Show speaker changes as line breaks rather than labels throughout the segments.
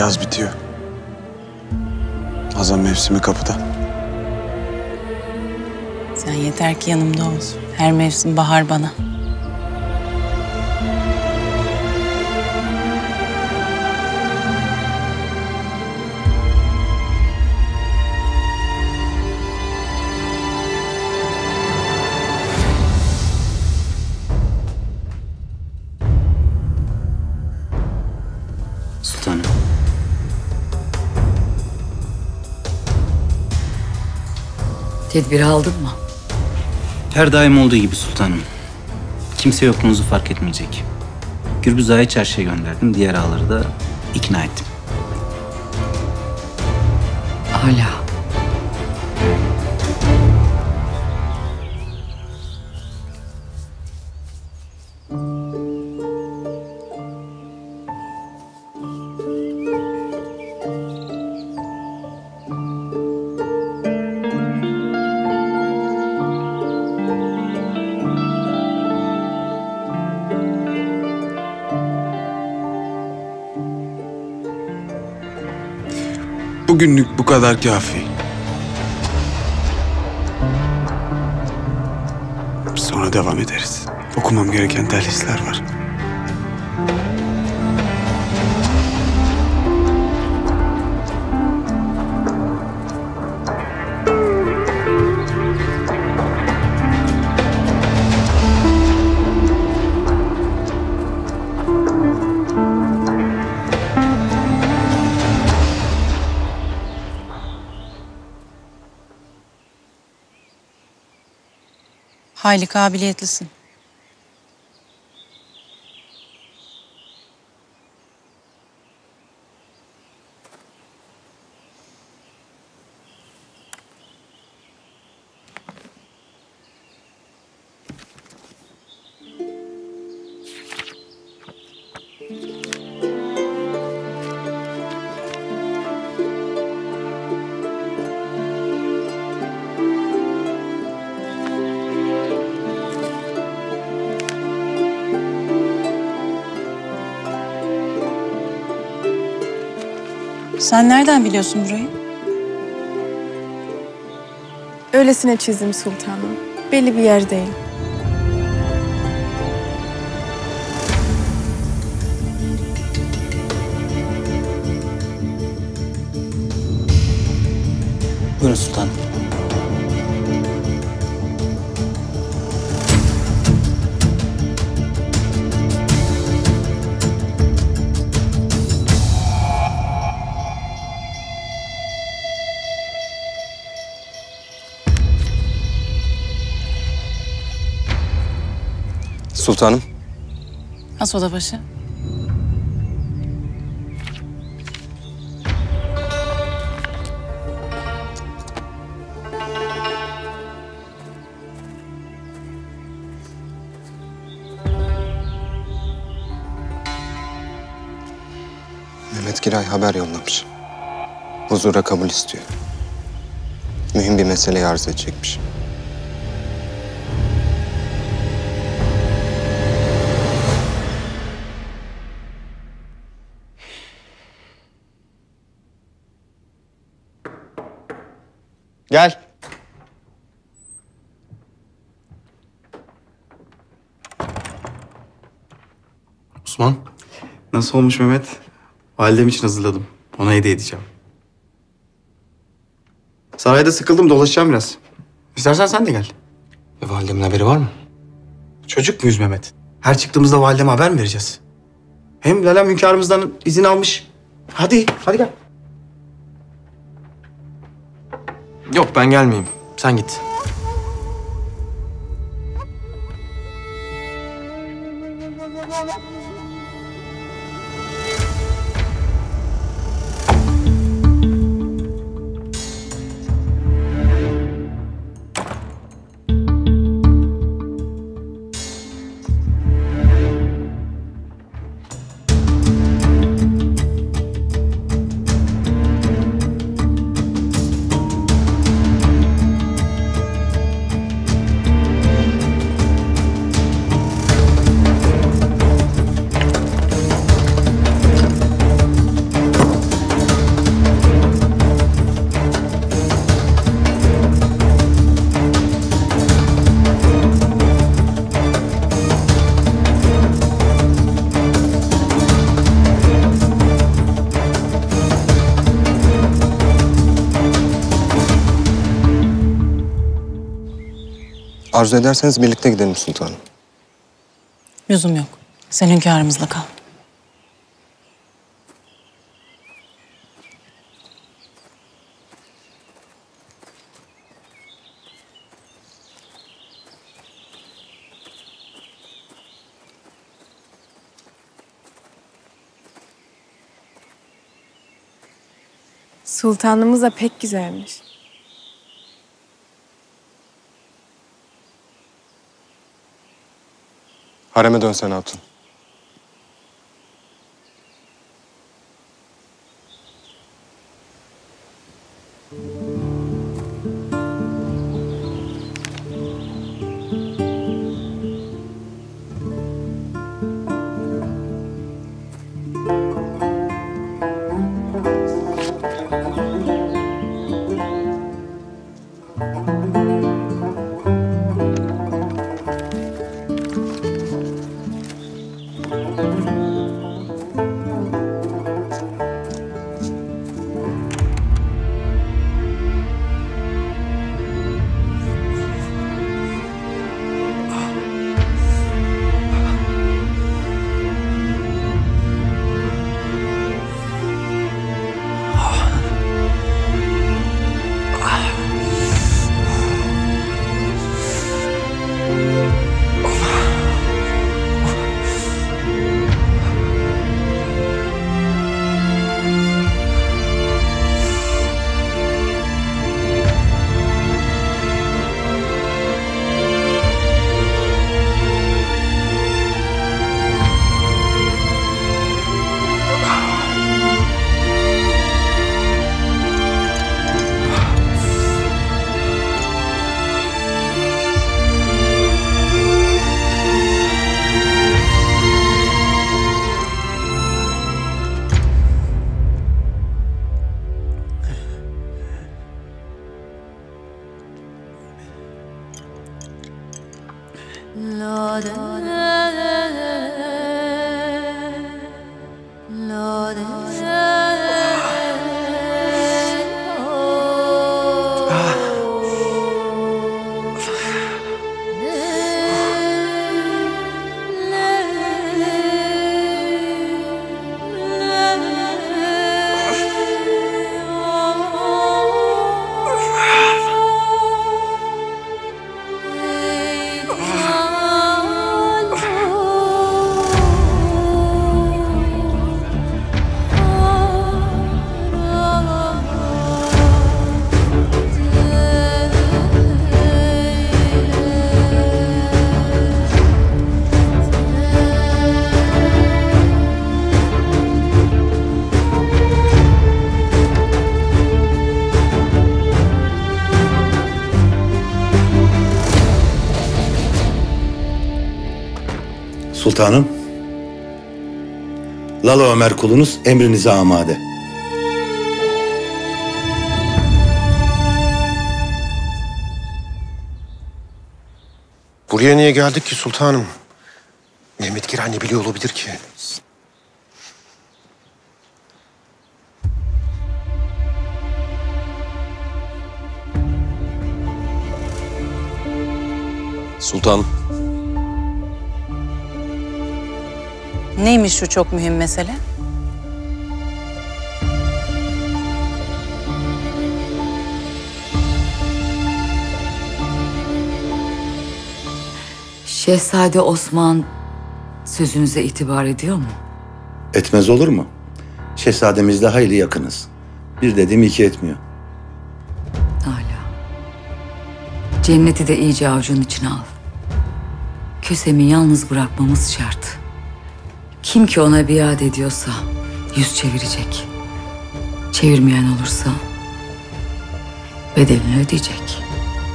Yaz bitiyor. Hazan mevsimi kapıda.
Sen yeter ki yanımda ol. Her mevsim bahar bana.
Sultanım.
Tedbiri aldın mı?
Her daim olduğu gibi sultanım. Kimse yokluğunuzu fark etmeyecek. Gürbüz Ağa'yı çarşıya gönderdim. Diğer ağaları da ikna ettim.
Hala.
Bugünlük bu kadar kafi. Sonra devam ederiz. Okumam gereken dersler var.
Hayli kabiliyetlisin. Sen nereden biliyorsun burayı?
Öylesine çizdim sultanım. Belli bir yer değil.
Buyurun sultanım.
Sultanım.
Has odabaşı.
Mehmet Giray haber yollamış. Huzura kabul istiyor. Mühim bir meseleyi arz edecekmiş. Gel.
Osman, nasıl olmuş Mehmet? Validem için hazırladım. Ona hediye edeceğim. Sarayda sıkıldım, dolaşacağım biraz. İstersen sen de gel.
Validemin haberi var mı?
Çocuk muyuz Mehmet? Her çıktığımızda valideme haber mi vereceğiz? Hem Lalem hünkârımızdan izin almış. Hadi gel.
Yok ben gelmeyeyim. Sen git.
Arzu ederseniz birlikte gidelim sultanım.
Lüzum yok. Sen hünkârımızla kal.
Sultanımız da pek güzelmiş.
Hareme dönsen hatun.
Sultanım, Lala Ömer kulunuz emrinize amade.
Buraya niye geldik ki sultanım? Mehmet Giray ne biliyor olabilir ki?
Sultan,
Neymiş şu çok mühim mesele?
Şehzade Osman sözünüze itibar ediyor mu?
Etmez olur mu? Şehzademizle hayli yakınız. Bir dediğim iki etmiyor.
Hala. Cenneti de iyice avucun içine al. Kösem'i yalnız bırakmamız şart. Kim ki ona biat ediyorsa yüz çevirecek. Çevirmeyen olursa bedelini ödeyecek.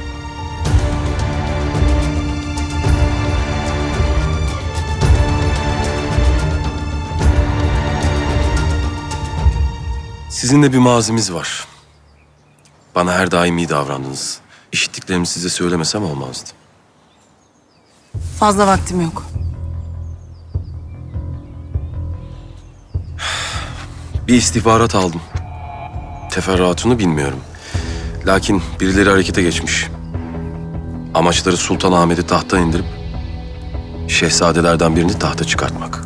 sizinle bir mazimiz var. Bana her daim iyi davrandınız. İşittiklerimi size söylemesem olmazdı.
Fazla vaktim yok.
Bir istihbarat aldım. Teferruatını bilmiyorum. Lakin birileri harekete geçmiş. Amaçları Sultanahmet'i tahttan indirip şehzadelerden birini tahta çıkartmak.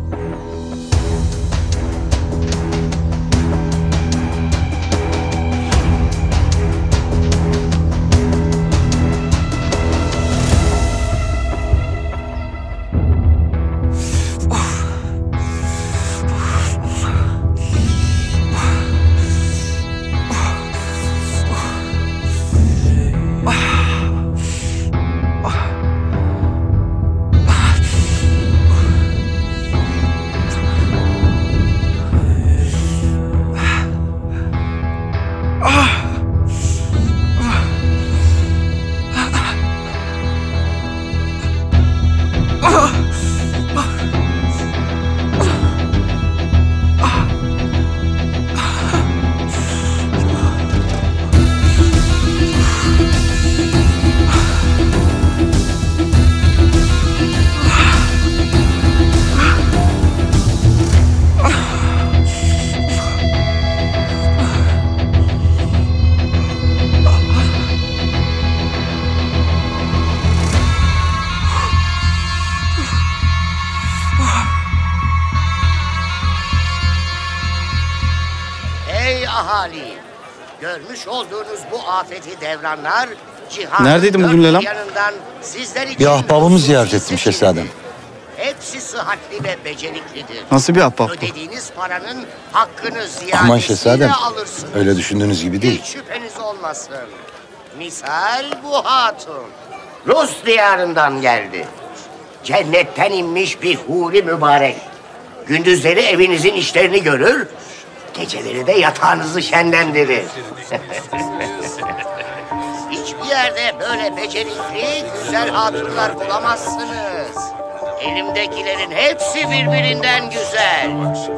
Ahali, görmüş olduğunuz bu afeti devranlar cihanın
Neredeydin bugün Lelam?
yanından sizler için
Bir ahbabımı ziyaret ettim şehzadem.
hepsi sıhhatli ve beceriklidir.
Nasıl bir ahbap bu?
Ödediğiniz paranın hakkını
Aman
ziyadesiyle
şehzadem,
alırsınız.
öyle düşündüğünüz gibi değil.
Hiç şüpheniz olmasın. Misal bu hatun. Rus diyarından geldi. Cennetten inmiş bir huri mübarek. Gündüzleri evinizin işlerini görür, geceleri de yatağınızı şenlendirir. Hiçbir yerde böyle becerikli, güzel hatunlar bulamazsınız. Elimdekilerin hepsi birbirinden güzel.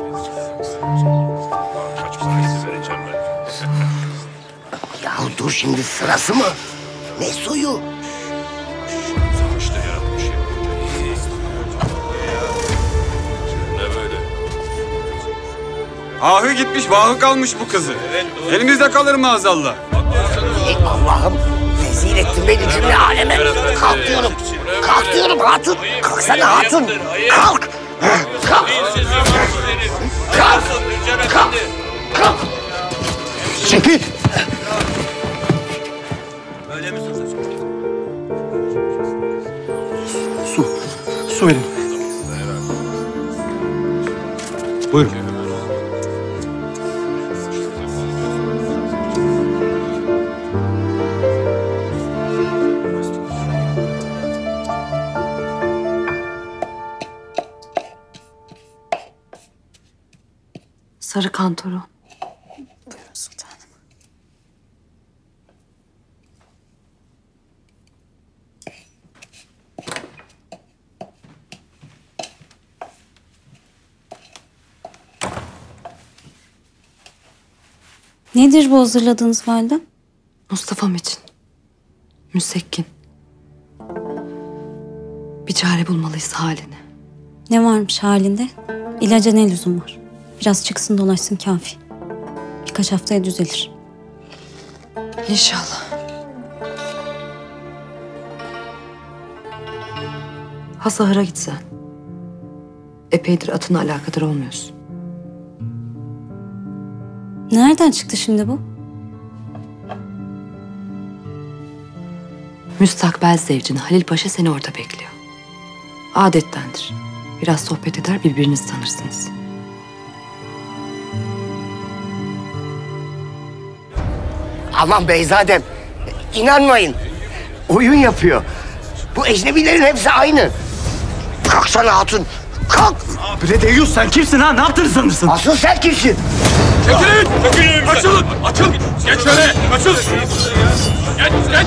Yahu dur şimdi, sırası mı? Ne suyu?
Ahı gitmiş, vahı kalmış bu kızı. Elimizde kalır maazallah.
Ey Allah'ım, rezil ettin beni cümle aleme. Kalk diyorum, kalk diyorum hatun. Kalksana hatun, kalk. Kalk. Kalk. Kalk. Kalk.
Çekil! Su verin. Buyurun.
Sarı kantoron.
Buyurun sultanım.
Nedir bu hazırladığınız validem?
Mustafa'm için. Müsekkin. Bir çare bulmalıyız haline.
Ne varmış halinde? İlaca ne lüzum var? Biraz çıksın dolaşsın kafi. Birkaç haftaya düzelir.
İnşallah. Ha sahura gitsen. Epeydir atına alakadar olmuyorsun.
Nereden çıktı şimdi bu?
Müstakbel zevcin Halil Paşa seni orada bekliyor. Adettendir. Biraz sohbet eder, birbirinizi tanırsınız.
Aman beyzadem, inanmayın. Oyun yapıyor. Bu ecnebilerin hepsi aynı. Kalksana hatun, kalk.
Bre Deyyus, sen kimsin ha? Ne yaptığını sanırsın?
Asıl sen kimsin?
Çekilin! Çekilin! Açılın! Açıl! Geç şöyle! Açıl! Geç! Geç!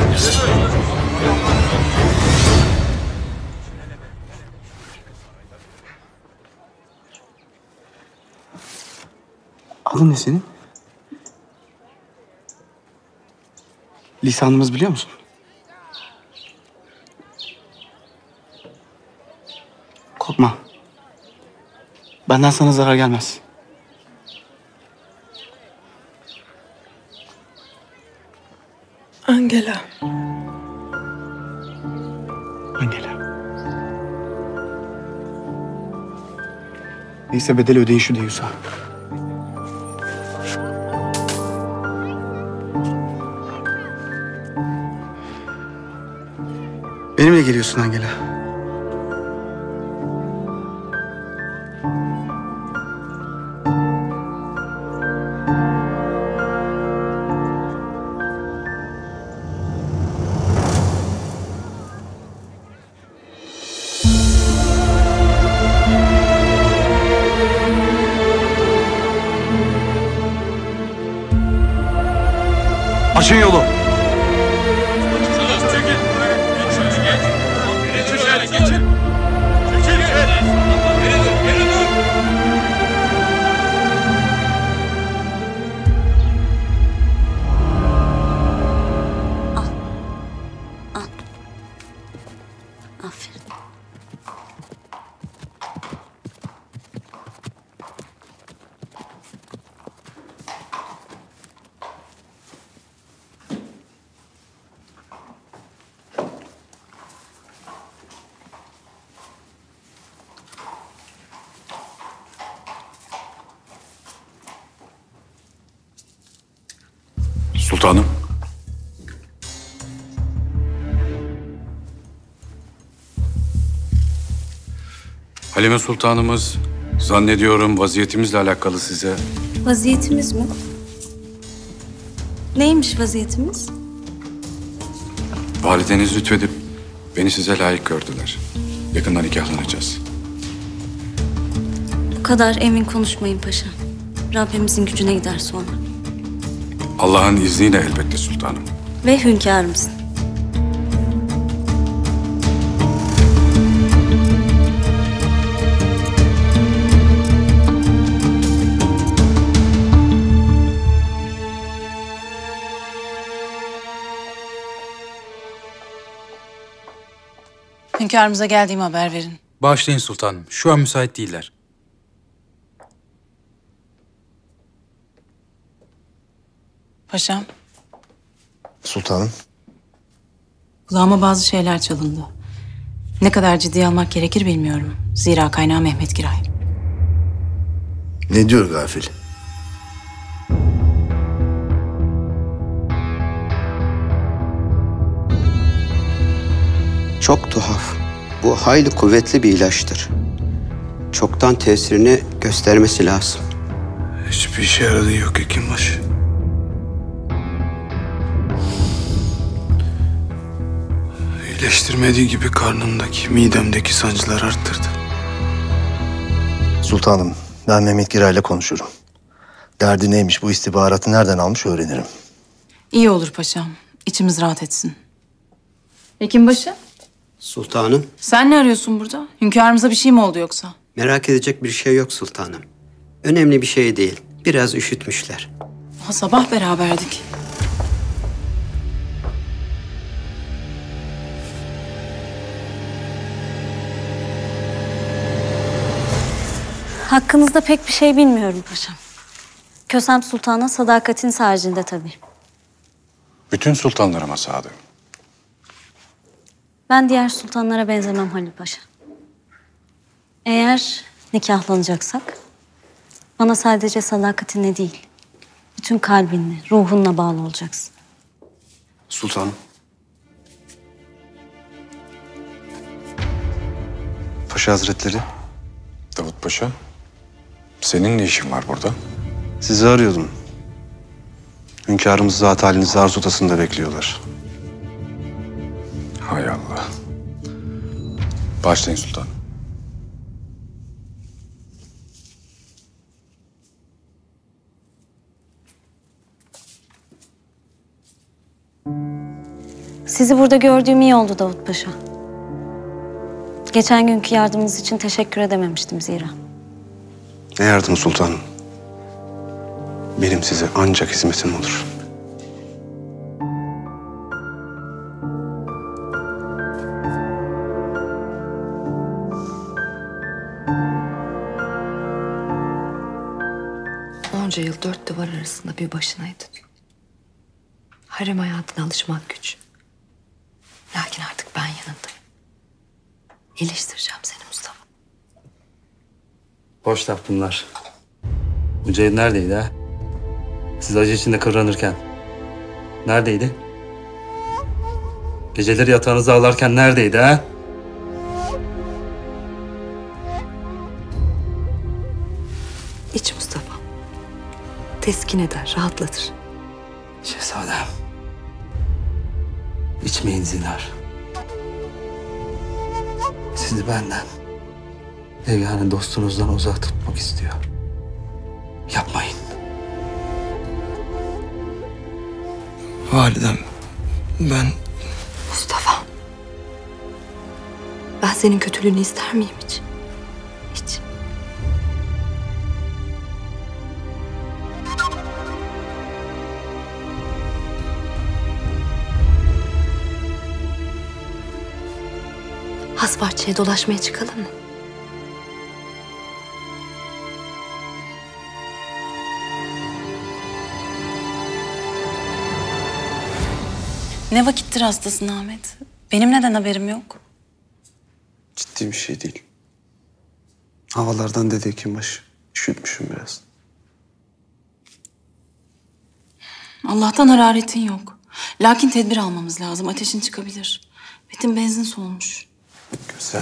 Adın ne senin? Lisanımız biliyor musun? Korkma. Benden sana zarar gelmez.
Angela.
Angela. Neyse bedel ödeyin şu Deyus'a. Benimle geliyorsun Angela.
Açın yolu.
Aferin.
Sultanım. Halime Sultanımız zannediyorum vaziyetimizle alakalı size...
Vaziyetimiz mi? Neymiş vaziyetimiz?
Valideniz lütfedip beni size layık gördüler. Yakında nikahlanacağız.
Bu kadar emin konuşmayın paşa. Rabbimizin gücüne gider sonra.
Allah'ın izniyle elbette sultanım.
Ve hünkârımızın.
Hünkârımıza geldiğimi haber verin.
Bağışlayın sultanım. Şu an müsait değiller.
Paşam,
Sultanım.
kulağıma bazı şeyler çalındı. Ne kadar ciddiye almak gerekir bilmiyorum. Zira kaynağı Mehmet Giray.
Ne diyor gafil?
Çok tuhaf. Bu hayli kuvvetli bir ilaçtır. Çoktan tesirini göstermesi lazım.
Hiçbir işe yaradığı yok Hekimbaşı. İyileştirmediği gibi karnımdaki, midemdeki sancılar arttırdı.
Sultanım, ben Mehmet Giray'la konuşurum. Derdi neymiş, bu istihbaratı nereden almış öğrenirim.
İyi olur paşam. İçimiz rahat etsin. Hekimbaşı,
Sultanım,
sen ne arıyorsun burada? Hünkârımıza bir şey mi oldu yoksa?
merak edecek bir şey yok sultanım. Önemli bir şey değil. Biraz üşütmüşler.
Daha sabah beraberdik.
Hakkınızda pek bir şey bilmiyorum paşam. Kösem Sultan'a sadakatin haricinde tabii.
Bütün sultanlarıma sadık.
Ben diğer sultanlara benzemem Halil Paşa. Eğer nikahlanacaksak bana sadece sadakatinle değil, bütün kalbinle, ruhunla bağlı olacaksın.
Sultanım. Paşa Hazretleri.
Davut Paşa, senin ne işin var burada?
Sizi arıyordum. Hünkârımız zat halinizi arz odasında bekliyorlar.
Hay Allah. Başlayın sultanım.
Sizi burada gördüğüm iyi oldu Davut Paşa. Geçen günkü yardımınız için teşekkür edememiştim zira.
Ne yardım sultanım? Benim size ancak hizmetim olur.
Onca yıl dört duvar arasında bir başınaydın. Harem hayatına alışmak güç. Lakin artık ben yanındayım. İyileştireceğim seni Mustafa.
Boş laf bunlar. Mücahit neredeydi ha? Siz acı içinde kıvranırken. Neredeydi? Geceleri yatağınızda ağlarken neredeydi ha?
İç Mustafa. Teskin eder, rahatlatır.
Şehzadem. İçmeyin zinhar. Sizi benden, yegane dostunuzdan uzak tutmak istiyor. Yapmayın.
Validem, ben...
Mustafa. Ben senin kötülüğünü ister miyim hiç? Hiç. Hasbahçe'ye dolaşmaya çıkalım mı?
Ne vakittir hastasın Ahmet? Benim neden haberim yok?
Ciddi bir şey değil. Havalardan dedi Hekimbaşı. Üşütmüşüm biraz.
Allah'tan hararetin yok. Lakin tedbir almamız lazım. Ateşin çıkabilir. Betim benzin soğumuş.
Güzel.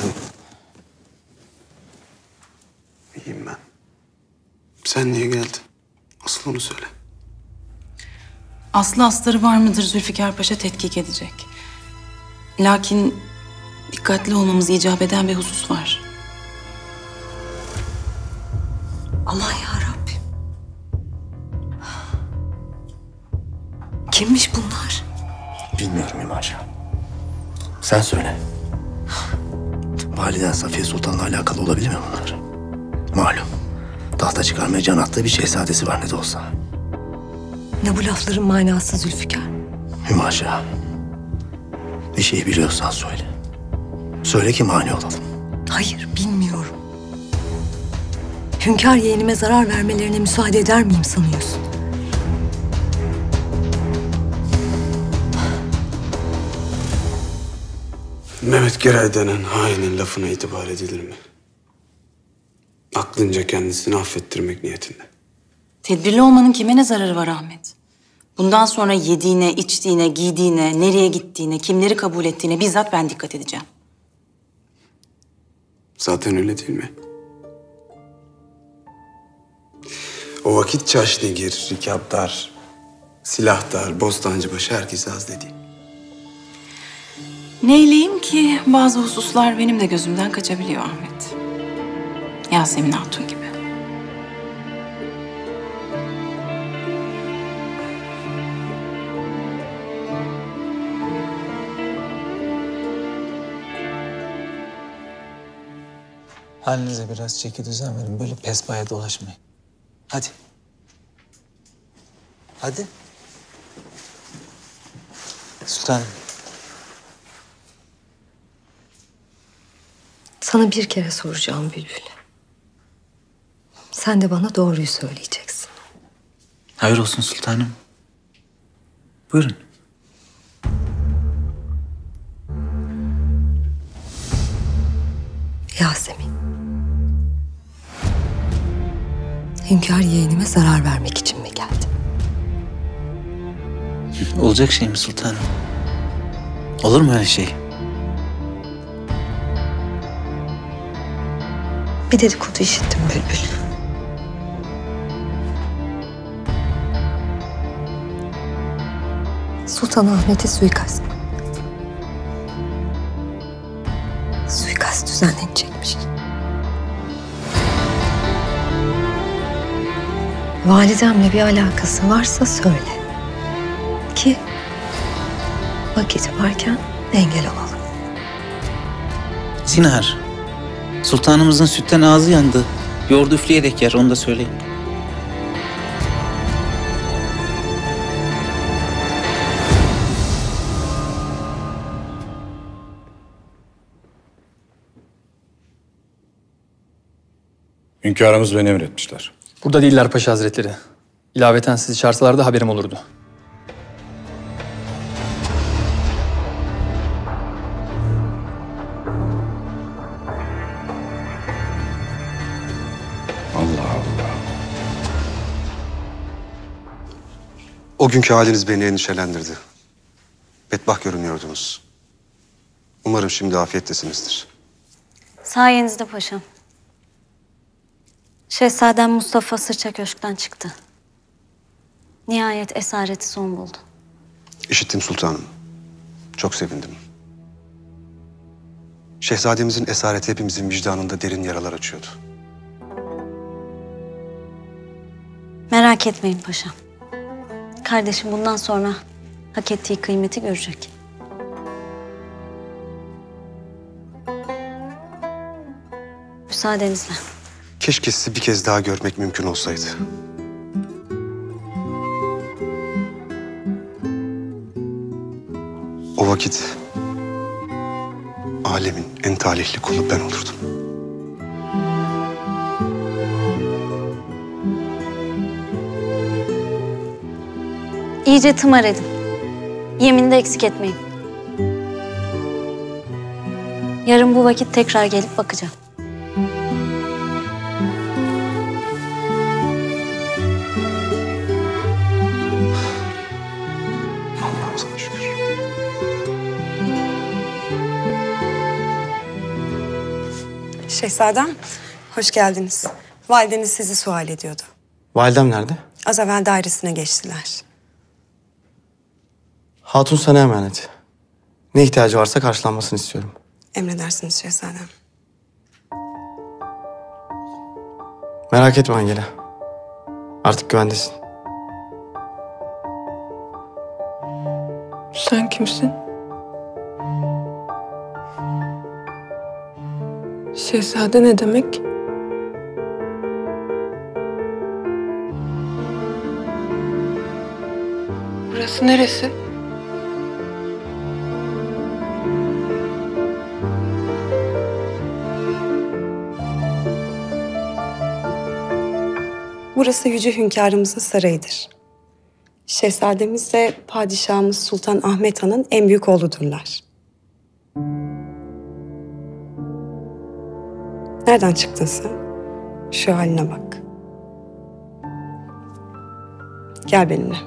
İyiyim ben. Sen niye geldin? Asıl onu söyle.
Aslı astarı var mıdır Zülfikar Paşa tetkik edecek. Lakin dikkatli olmamız icap eden bir husus var.
Aman yarabbim. Kimmiş bunlar?
Bilmiyorum Hümaşa. Sen söyle. Validen Safiye Sultan'la alakalı olabilir mi bunlar? Malum. Tahta çıkarmaya can attığı bir şehzadesi var ne de olsa.
Ne bu lafların manası Zülfikar?
Hümaşa. Bir şey biliyorsan söyle. Söyle ki mani olalım.
Hayır, bilmiyorum. Hünkâr yeğenime zarar vermelerine müsaade eder miyim sanıyorsun?
Mehmet Giray denen hainin lafına itibar edilir mi? Aklınca kendisini affettirmek niyetinde.
Tedbirli olmanın kime ne zararı var Ahmet? Bundan sonra yediğine, içtiğine, giydiğine, nereye gittiğine, kimleri kabul ettiğine bizzat ben dikkat edeceğim.
Zaten öyle değil mi? O vakit çaşnigir, rikapdar, silahdar, bostancıbaşı herkese az dedi.
Neyleyim ki bazı hususlar benim de gözümden kaçabiliyor Ahmet. Yasemin Hatun gibi.
Halinize biraz çeki düzen verin. Böyle pespaya dolaşmayın. Hadi. Hadi. Sultanım.
Sana bir kere soracağım Bülbül. Sen de bana doğruyu söyleyeceksin.
Hayır olsun sultanım. Buyurun.
Yasemin. Hünkâr yeğenime zarar vermek için mi geldi?
Olacak şey mi sultanım? Olur mu öyle şey?
Bir dedikodu işittim Bülbül. Sultanahmet'e suikast. Suikast düzenlenecekmiş. Validemle bir alakası varsa söyle. Ki vakit varken engel olalım.
Zinhar. Sultanımızın sütten ağzı yandı. Yoğurdu üfleyerek yer, onu da söyleyin.
Hünkârımız beni emretmişler.
Burada değiller Paşa Hazretleri. İlaveten sizi çağırsalar da haberim olurdu.
O günkü haliniz beni endişelendirdi. Bedbaht görünüyordunuz. Umarım şimdi afiyettesinizdir.
Sayenizde paşam. Şehzadem Mustafa Sırça Köşk'ten çıktı. Nihayet esareti son buldu.
İşittim sultanım. Çok sevindim. Şehzademizin esareti hepimizin vicdanında derin yaralar açıyordu.
Merak etmeyin paşam. Kardeşim bundan sonra hak ettiği kıymeti görecek. Müsaadenizle.
Keşke sizi bir kez daha görmek mümkün olsaydı. O vakit alemin en talihli kulu ben olurdum.
İyice tımar edin. Yeminde eksik etmeyin. Yarın bu vakit tekrar gelip bakacağım.
Allah'ım sana şükür.
Şehzadem, hoş geldiniz. Valideniz sizi sual ediyordu.
Validem nerede?
Az evvel dairesine geçtiler.
Hatun sana emanet. Ne ihtiyacı varsa karşılanmasını istiyorum.
Emredersiniz şehzadem.
Merak etme Angela. Artık güvendesin.
Sen kimsin? Şehzade ne demek? Burası neresi?
Burası Yüce Hünkârımızın sarayıdır. Şehzademiz de Padişahımız Sultan Ahmet Han'ın en büyük oğludurlar. Nereden çıktın sen? Şu haline bak. Gel benimle.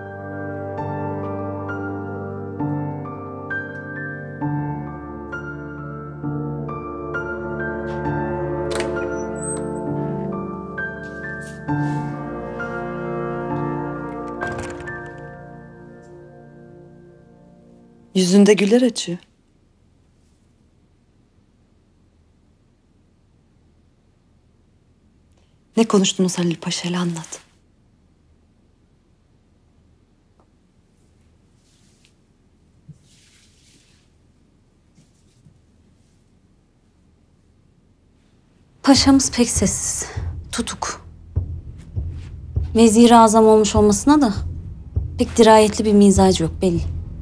Yüzünde güller açıyor. Ne konuştunuz Halil Paşa'yla anlat.
Paşamız pek sessiz, tutuk. Vezir-i Azam olmuş olmasına da pek dirayetli bir mizacı yok belli.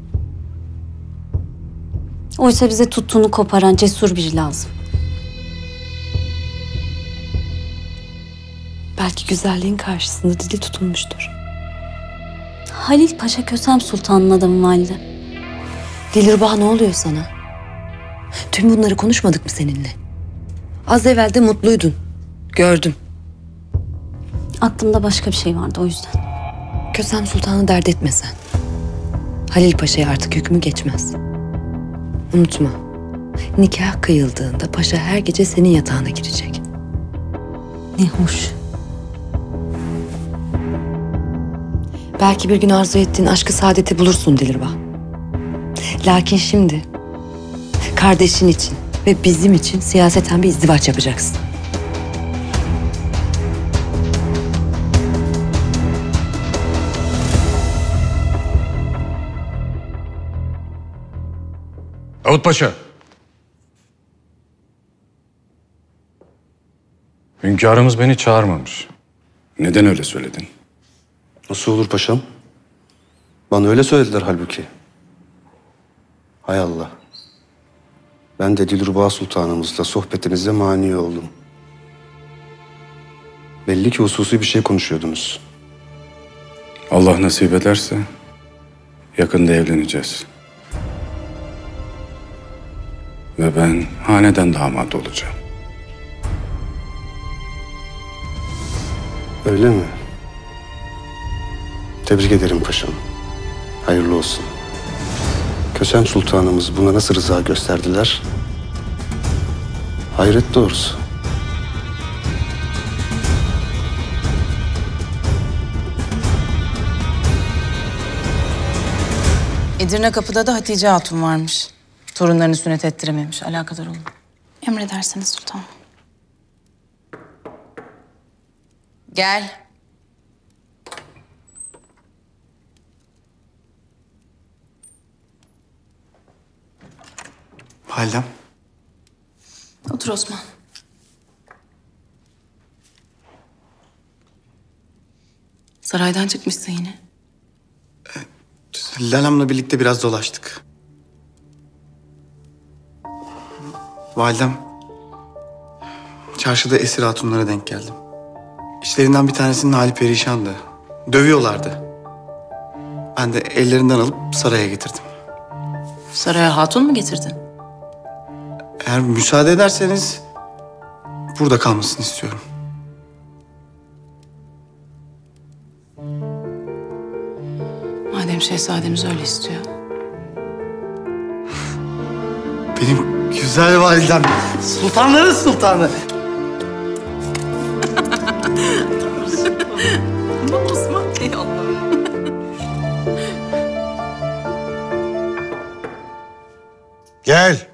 Oysa bize tuttuğunu koparan cesur biri lazım.
Belki güzelliğin karşısında dili tutulmuştur.
Halil Paşa Kösem Sultan'ın adamı valide.
Dilruba ne oluyor sana? Tüm bunları konuşmadık mı seninle? Az evvel de mutluydun. Gördüm.
Aklımda başka bir şey vardı o yüzden.
Kösem Sultan'ı dert etme sen. Halil Paşa'ya artık hükmü geçmez. Unutma. Nikah kıyıldığında paşa her gece senin yatağına girecek.
Ne hoş.
Belki bir gün arzu ettiğin aşkı saadeti bulursun Dilruba. Lakin şimdi kardeşin için ve bizim için siyaseten bir izdivaç yapacaksın.
Davut Paşa. Hünkârımız beni çağırmamış.
Neden öyle söyledin?
Nasıl olur paşam? Bana öyle söylediler halbuki. Hay Allah. Ben de Dilruba Sultanımızla sohbetinize mani oldum. Belli ki hususi bir şey konuşuyordunuz.
Allah nasip ederse yakında evleneceğiz. Ve ben haneden damat olacağım.
Öyle mi?
Tebrik ederim paşam. Hayırlı olsun. Kösem Sultanımız buna nasıl rıza gösterdiler? Hayret doğrusu.
Edirne Kapı'da da Hatice Hatun varmış. Torunlarını sünnet ettirememiş. Alakadar olun.
Emredersiniz sultanım.
Gel.
Validem.
Otur Osman. Saraydan çıkmışsın yine.
Lalam'la birlikte biraz dolaştık. Validem, çarşıda esir hatunlara denk geldim. İçlerinden bir tanesinin hali perişandı. Dövüyorlardı. Ben de ellerinden alıp saraya getirdim.
Saraya hatun mu getirdin?
Eğer müsaade ederseniz burada kalmasını istiyorum.
Madem şehzademiz öyle istiyor.
Benim güzel validem, sultanların sultanı.
Osman, ey Allah'ım.
Gel.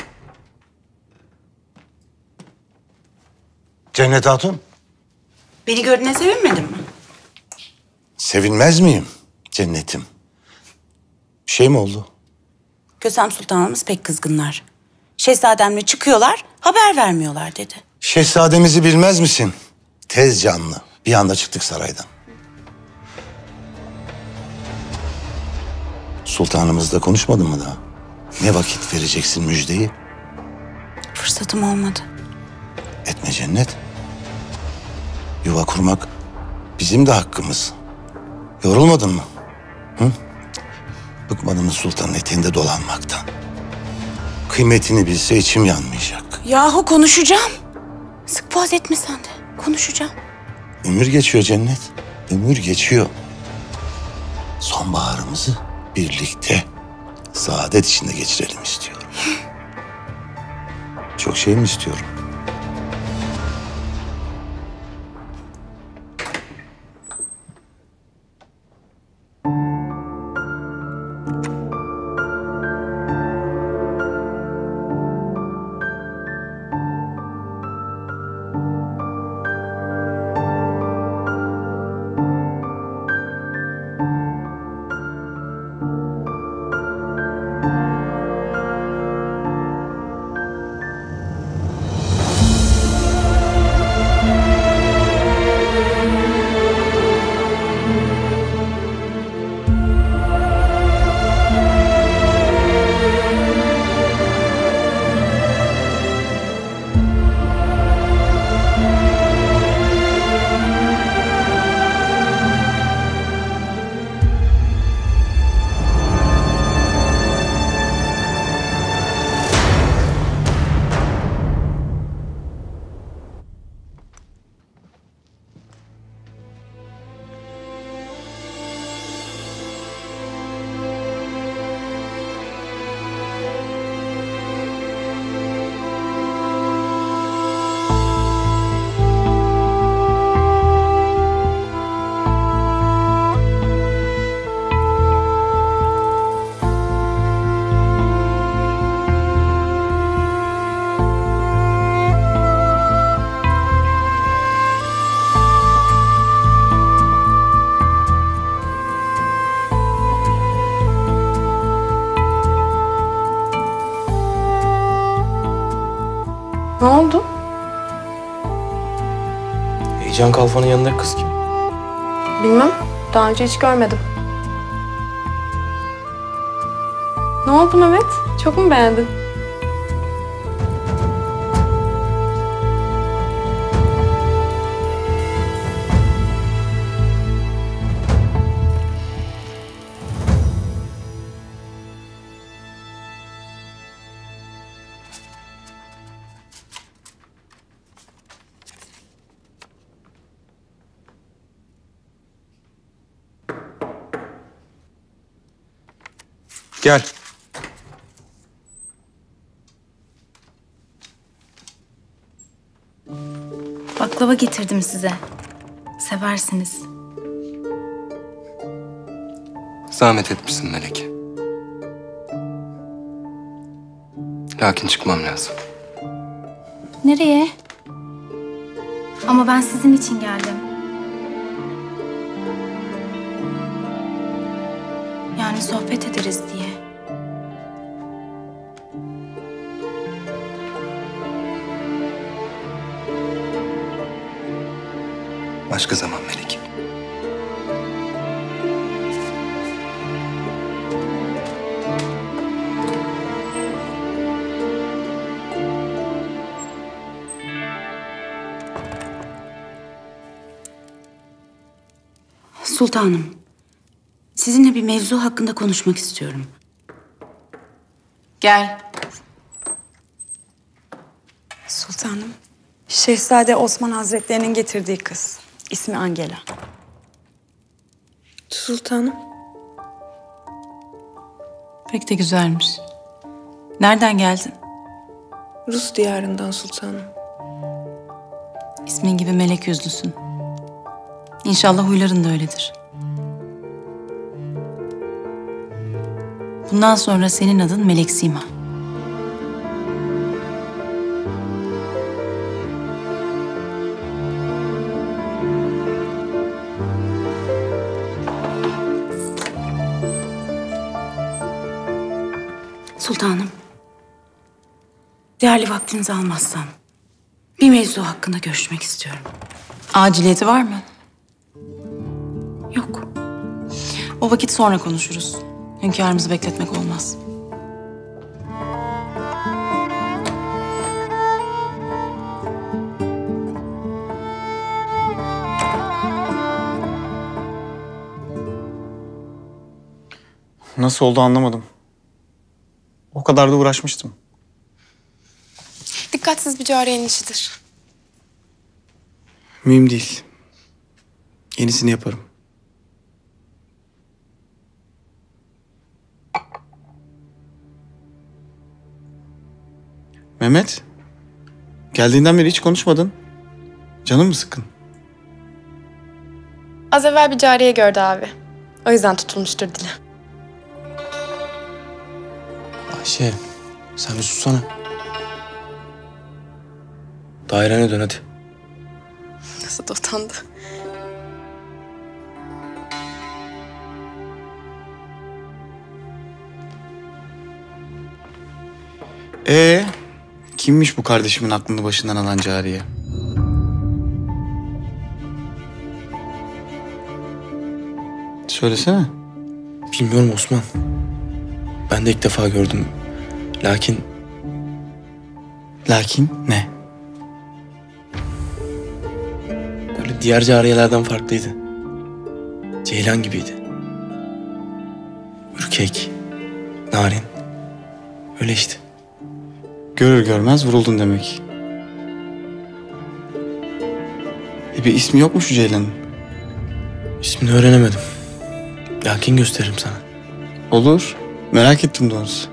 Cennet Hatun.
Beni gördüğüne sevinmedin mi?
Sevinmez miyim Cennet'im? Bir şey mi oldu?
Kösem Sultanımız pek kızgınlar. Şehzademle çıkıyorlar, haber vermiyorlar dedi.
Şehzademizi bilmez misin? Tez canlı. Bir anda çıktık saraydan. Sultanımızla konuşmadın mı daha? Ne vakit vereceksin müjdeyi?
Fırsatım olmadı.
Etme Cennet. Yuva kurmak bizim de hakkımız. Yorulmadın mı? Hı? Bıkmadın mı sultanın eteğinde dolanmaktan? Kıymetini bilse içim yanmayacak.
Yahu konuşacağım. Sık boğaz etme sen de. Konuşacağım.
Ömür geçiyor Cennet. Ömür geçiyor. Sonbaharımızı birlikte saadet içinde geçirelim istiyorum. Çok şey mi istiyorum?
Ne oldu?
Heyecan Kalfan'ın yanındaki kız kim?
Bilmem. Daha önce hiç görmedim. Ne oldu Mehmet? Çok mu beğendin?
Gel.
Baklava getirdim size. Seversiniz.
Zahmet etmişsin Melek. Lakin çıkmam lazım.
Nereye? Ama ben sizin için geldim. Yani sohbet ederiz diye.
Başka zaman Melek.
Sultanım, sizinle bir mevzu hakkında konuşmak istiyorum. Gel.
Sultanım, Şehzade Osman Hazretleri'nin getirdiği kız. İsmi Angela.
Sultanım.
Pek de güzelmiş. Nereden geldin?
Rus diyarından sultanım.
İsmin gibi melek yüzlüsün. İnşallah huyların da öyledir. Bundan sonra senin adın Melek Sima. Sultanım, değerli vaktinizi almazsam bir mevzu hakkında görüşmek istiyorum. Aciliyeti var mı? Yok. O vakit sonra konuşuruz. Hünkârımızı bekletmek olmaz.
Nasıl oldu anlamadım. O kadar da uğraşmıştım.
Dikkatsiz bir cariyenin işidir.
Mühim değil. Yenisini yaparım. Mehmet, geldiğinden beri hiç konuşmadın. Canın mı sıkkın?
Az evvel bir cariye gördü abi. O yüzden tutulmuştur dili.
Ayşe, sen bir sussana. Dairene dön hadi.
Nasıl da utandı.
Kimmiş bu kardeşimin aklını başından alan cariye? Söylesene.
Bilmiyorum Osman. Ben de ilk defa gördüm. Lakin
ne?
Böyle diğer cariyelerden farklıydı. Ceylan gibiydi. Ürkek, narin. Öyle işte.
Görür görmez vuruldun demek. Bir ismi yok mu şu Ceylan'ın?
İsmini öğrenemedim. Lakin gösteririm sana.
Olur. Merak ettim doğrusu.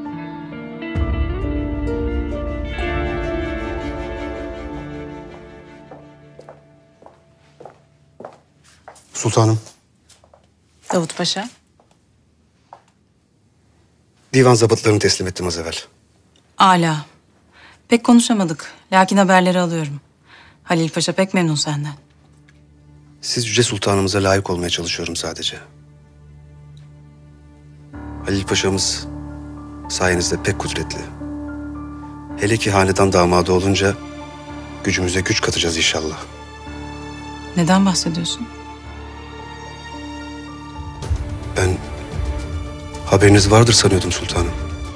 Sultanım,
Davut Paşa.
divan zabıtlarını teslim ettim az evvel.
Âlâ. Pek konuşamadık. Lakin haberleri alıyorum. Halil Paşa pek memnun senden.
Siz Yüce Sultanımıza layık olmaya çalışıyorum sadece. Halil Paşa'mız sayenizde pek kudretli. Hele ki hanedan damadı olunca gücümüze güç katacağız inşallah.
Neden bahsediyorsun?
Ben haberiniz vardır sanıyordum sultanım.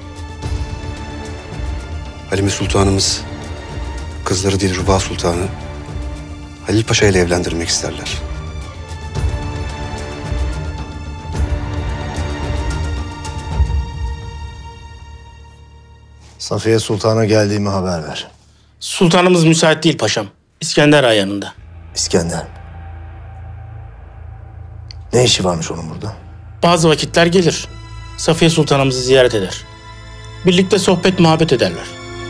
Halime Sultanımız kızları Dilruba Sultanı Halil Paşa ile evlendirmek isterler.
Safiye Sultan'a geldiğimi haber ver.
Sultanımız müsait değil paşam. İskender Ağa yanında.
İskender. Ne işi varmış onun burada?
Bazı vakitler gelir. Safiye Sultanımızı ziyaret eder. Birlikte sohbet muhabbet ederler.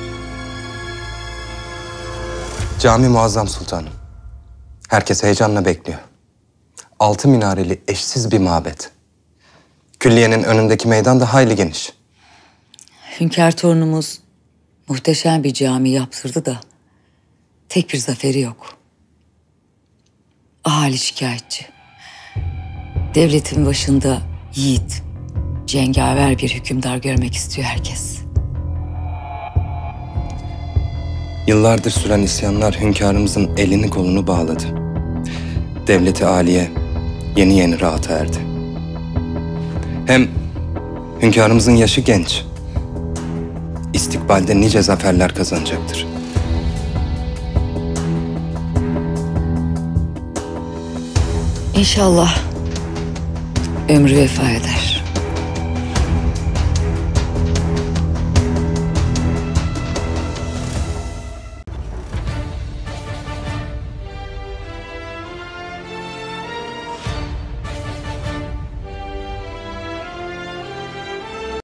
Cami muazzam sultanım. Herkes heyecanla bekliyor. 6 minareli eşsiz bir mabet. Külliyenin önündeki meydan da hayli geniş.
Hünkâr torunumuz muhteşem bir cami yaptırdı da tek bir zaferi yok. Ahali şikayetçi. Devletin başında yiğit, cengaver bir hükümdar görmek istiyor herkes.
Yıllardır süren isyanlar hünkârımızın elini kolunu bağladı. Devleti âliye yeni yeni rahata erdi. Hem hünkârımızın yaşı genç. İstikbalde nice zaferler kazanacaktır.
İnşallah ömrü vefa eder.